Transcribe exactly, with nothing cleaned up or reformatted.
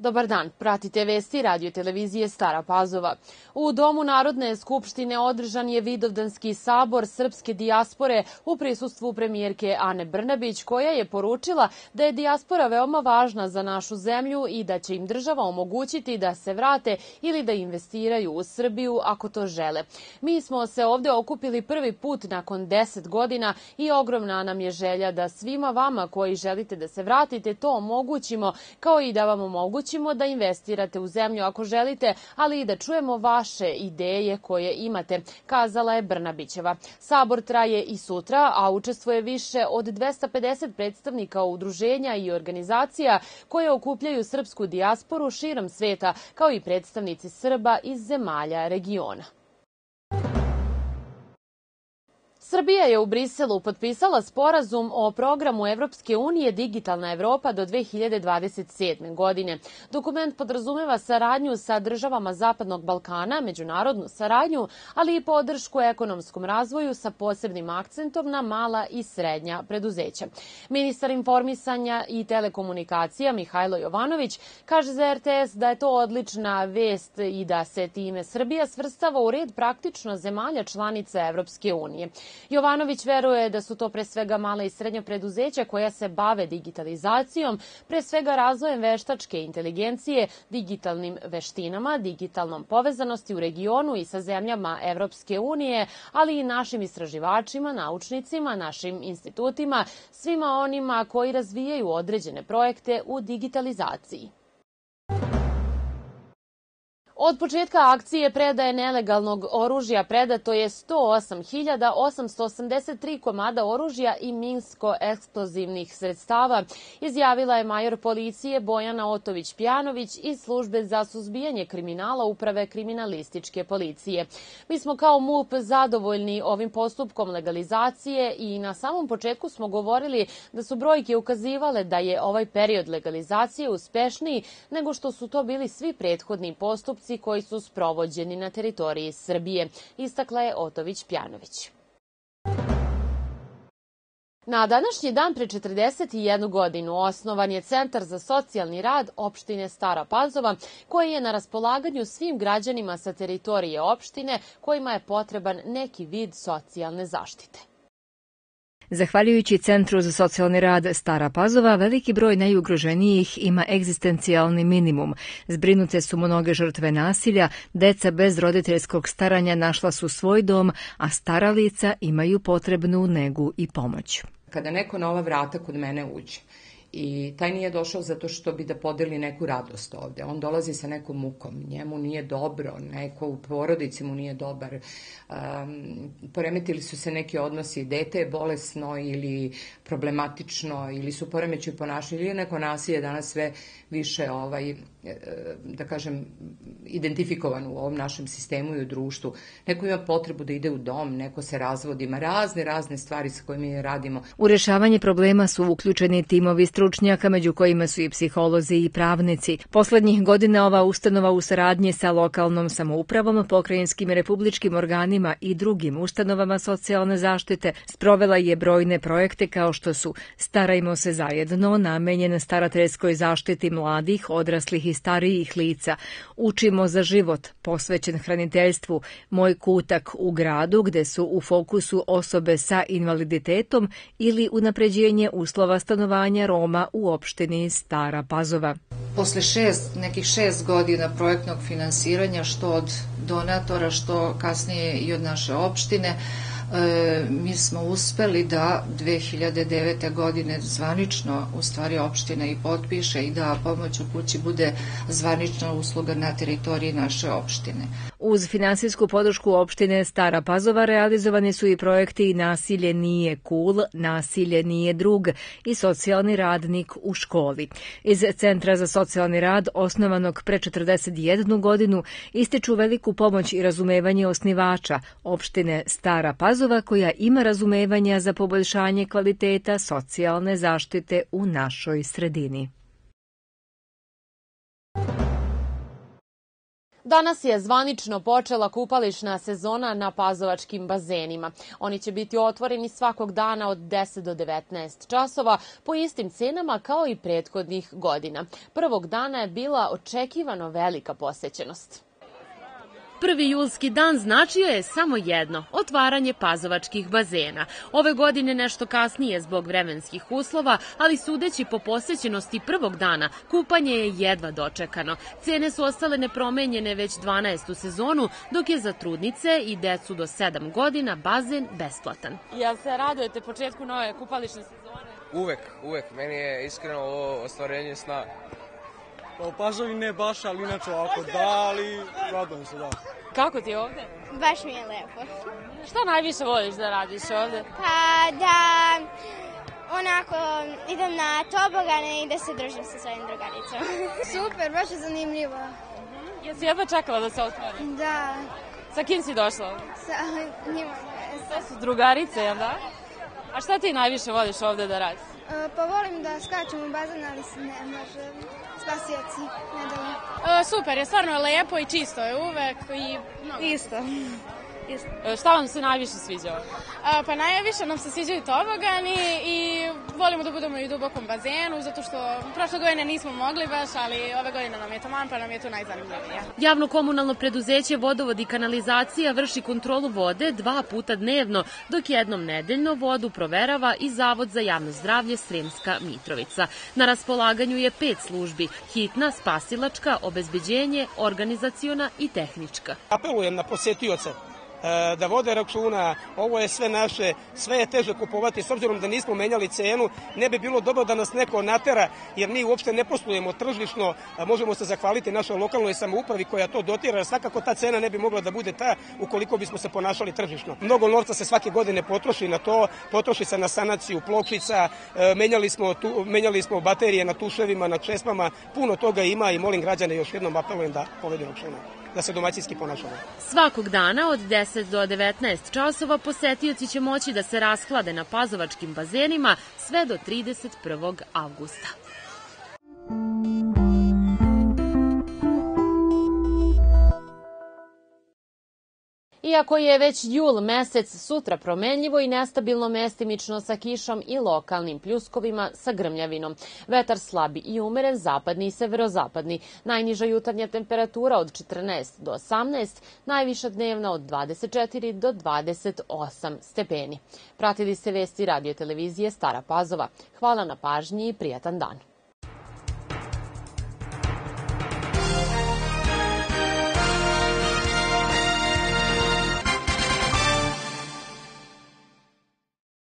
Dobar dan, pratite vesti radio televizije Stara Pazova. U Domu Narodne skupštine održan je Vidovdanski sabor srpske dijaspore u prisustvu premijerke Ane Brnabić, koja je poručila da je dijaspora veoma važna za našu zemlju i da će im država omogućiti da se vrate ili da investiraju u Srbiju ako to žele. Mi smo se ovde okupili prvi put nakon deset godina i ogromna nam je želja da svima vama koji želite da se vratite to omogućimo, kao i da vam omogućimo da investirate u zemlju ako želite, ali i da čujemo vaše ideje koje imate, kazala je Brnabićeva. Sabor traje i sutra, a učestvuje više od dvesta pedeset predstavnika udruženja i organizacija koje okupljaju srpsku dijasporu širom sveta, kao i predstavnici Srba iz zemalja regiona. Srbija je u Briselu potpisala sporazum o programu Evropske unije Digitalna Evropa do dve hiljade dvadeset sedme. godine. Dokument podrazumeva saradnju sa državama Zapadnog Balkana, međunarodnu saradnju, ali i podršku ekonomskom razvoju sa posebnim akcentom na mala i srednja preduzeća. Ministar informisanja i telekomunikacija Mihajlo Jovanović kaže za er te es da je to odlična vest i da se time Srbija svrstava u red praktično zemalja članica Evropske unije. Jovanović veruje da su to pre svega mala i srednja preduzeća koja se bave digitalizacijom, pre svega razvojem veštačke inteligencije, digitalnim veštinama, digitalnom povezanosti u regionu i sa zemljama Evropske unije, ali i našim istraživačima, naučnicima, našim institutima, svima onima koji razvijaju određene projekte u digitalizaciji. Od početka akcije predaje nelegalnog oružja predato je sto osam hiljada osamsto osamdeset tri komada oružja i minsko-eksplozivnih sredstava, izjavila je major policije Bojana Otović-Pjanović iz službe za suzbijanje kriminala Uprave kriminalističke policije. Mi smo kao em u pe zadovoljni ovim postupkom legalizacije i na samom početku smo govorili da su brojke ukazivale da je ovaj period legalizacije uspešniji nego što su to bili svi prethodni postupci koji su sprovođeni na teritoriji Srbije, istakla je Otović-Pjanović. Na današnji dan pre četrdeset jednu godinu osnovan je Centar za socijalni rad opštine Stara Pazova, koji je na raspolaganju svim građanima sa teritorije opštine kojima je potreban neki vid socijalne zaštite. Zahvaljujući Centru za socijalni rad Stara Pazova, veliki broj najugroženijih ima egzistencijalni minimum. Zbrinute su mnoge žrtve nasilja, deca bez roditeljskog staranja našla su svoj dom, a stara lica imaju potrebnu negu i pomoć. Kada neko na ova vrata kod mene uđe, i taj nije došao zato što bi da podeli neku radost ovde. On dolazi sa nekom mukom, njemu nije dobro, neko u porodici mu nije dobar, um, poremetili su se neki odnosi, dete je bolesno ili problematično, ili su poremeći ponašanja, ili neko nasilje danas sve više, ovaj, da kažem, identifikovan u ovom našem sistemu i u društvu. Neko ima potrebu da ide u dom, neko se razvodi, ima razne, razne stvari sa kojima radimo. U rešavanje problema su uključeni timovi stručnjaka, među kojima su i psiholozi i pravnici. Poslednjih godina ova ustanova u saradnji sa lokalnom samoupravom, pokrajinskim i republičkim organima i drugim ustanovama socijalne zaštite sprovela je brojne projekte kao što su Starajmo se zajedno, namenjen starateljskoj zaštiti mladih, odraslih i starijih lica, Učimo za život, posvećen hraniteljstvu, Moj kutak u gradu, gde su u fokusu osobe sa invaliditetom, ili unapređenje uslova stanovanja Roma u opštini Stara Pazova. Posle šest, nekih šest godina projektnog finansiranja, što od donatora, što kasnije i od naše opštine, E, mi smo uspeli da dve hiljade devete. godine zvanično u stvari opština i potpiše i da pomoć u kući bude zvanična usluga na teritoriji naše opštine. Uz finansijsku podršku opštine Stara Pazova realizovani su i projekti Nasilje nije cool, Nasilje nije drug i Socijalni radnik u školi. Iz Centra za socijalni rad, osnovanog pre četrdeset jednu godinu, ističu veliku pomoć i razumevanje osnivača opštine Stara Pazova, koja ima razumevanja za poboljšanje kvaliteta socijalne zaštite u našoj sredini. Danas je zvanično počela kupališna sezona na pazovačkim bazenima. Oni će biti otvoreni svakog dana od deset do devetnaest časova po istim cenama kao i prethodnih godina. Prvog dana je bila očekivano velika posećenost. Prvi julski dan značio je samo jedno – otvaranje pazovačkih bazena. Ove godine nešto kasnije zbog vremenskih uslova, ali sudeći po posećenosti prvog dana, kupanje je jedva dočekano. Cene su ostale nepromenjene već dvanaestu sezonu, dok je za trudnice i decu do sedam godina bazen besplatan. Jel se radujete početku nove kupališne sezone? Uvek, uvek. Meni je iskreno ovo ostvarenje sna. U Pazovi ne baš, ali inače ovako da, ali radujem se, da. Kako ti je ovde? Baš mi je lepo. Šta najviše voliš da radiš ovde? Pa da onako idem na tobogane i da se družim sa svojim drugaricama. Super, baš je zanimljivo. Jesi jedva čekala da se otvori? Da. Sa kim si došla? Sa njima. Sve su drugarice, jel da? A šta ti najviše voliš ovde da radiš? Pa volim da skačem u bazen, ali se ne može. Spasioci, ne daju. E, super je, stvarno je lepo i čisto je uvek i mnogo. Isto. Isto. E, šta vam se najviše sviđa ovdje? A, pa najviše nam se sviđaju tobogani i volimo da budemo i u dubokom bazenu, zato što prošle godine nismo mogli baš, ali ove godine nam je taman, pa nam je tu najzanimljivije. Javno-komunalno preduzeće Vodovod i kanalizacija vrši kontrolu vode dva puta dnevno, dok jednom nedeljno vodu proverava i Zavod za javno zdravlje Sremska Mitrovica. Na raspolaganju je pet službi: hitna, spasilačka, obezbeđenje, organizaciona i tehnička. Apelujem na posetioce da vode računa, ovo je sve naše, sve je teže kupovati, s obzirom da nismo menjali cenu, ne bi bilo dobro da nas neko natera, jer mi uopšte ne poslujemo tržišno, možemo se zahvaliti našoj lokalnoj samoupravi koja to dotira, svakako ta cena ne bi mogla da bude ta ukoliko bismo se ponašali tržišno. Mnogo novca se svake godine potroši na to, potroši se na sanaciju pločica, menjali smo, tu, menjali smo baterije na tuševima, na čespama, puno toga ima i molim građane, još jednom apelujem da povedu računa, da se domaćinski ponašamo. Svakog dana od deset do devetnaest časova posetioci će moći da se rashlade na pazovačkim bazenima sve do trideset prvog avgusta. Iako je već jul mesec, sutra promenljivo i nestabilno mestimično sa kišom i lokalnim pljuskovima sa grmljavinom. Vetar slabi i umeren, zapadni i severozapadni. Najniža jutarnja temperatura od četrnaest do osamnaest, najviša dnevna od dvadeset četiri do dvadeset osam stepeni. Pratili ste vesti radio televizije Stara Pazova. Hvala na pažnji i prijatan dan.